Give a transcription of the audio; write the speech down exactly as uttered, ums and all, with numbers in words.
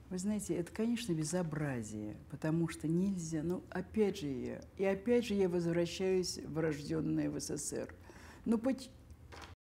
Вы знаете, это, конечно, безобразие, потому что нельзя, ну, опять же я, и опять же я возвращаюсь в рожденное в СССР. Ну, поч-